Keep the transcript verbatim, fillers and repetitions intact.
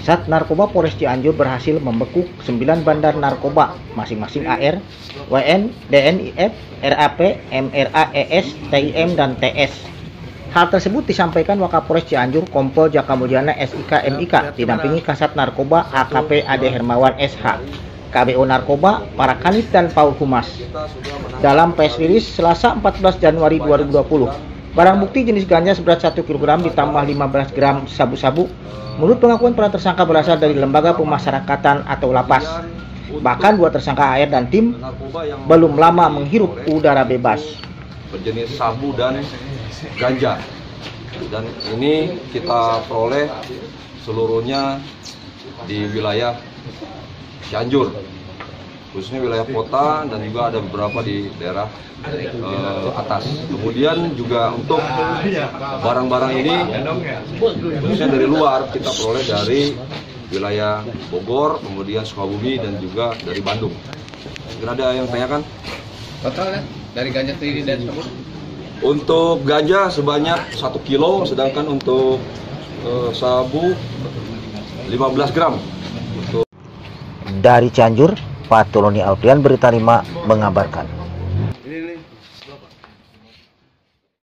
Kasat Narkoba Polres Cianjur berhasil membekuk sembilan bandar narkoba, masing-masing A R, W N, D N I F, R A P, M R A E S, T I M, dan T S. Hal tersebut disampaikan Wakapolres Cianjur Kompol Jaka Mulyana S I K M I K didampingi Kasat Narkoba A K P Ade Hermawan S H, K B O Narkoba, para Kanit dan Paul Humas. Dalam press release Selasa empat belas Januari dua ribu dua puluh, barang bukti jenis ganja seberat satu kilogram ditambah lima belas gram sabu-sabu. Menurut pengakuan para tersangka berasal dari Lembaga Pemasyarakatan atau Lapas. Bahkan dua tersangka A R dan tim belum lama menghirup udara bebas. Berjenis sabu dan ganja. Dan ini kita peroleh seluruhnya di wilayah Cianjur, khususnya wilayah kota, dan juga ada beberapa di daerah eh, atas. Kemudian juga untuk barang-barang ini khususnya dari luar kita peroleh dari wilayah Bogor, kemudian Sukabumi, dan juga dari Bandung. Kira ada yang tanyakan? Total ya dari ganja sendiri dan sabu? Untuk ganja sebanyak satu kilo, sedangkan untuk eh, sabu lima belas gram. Untuk... Dari Cianjur, Pak Tuloni Alfian, Berita lima mengabarkan. Ini nih.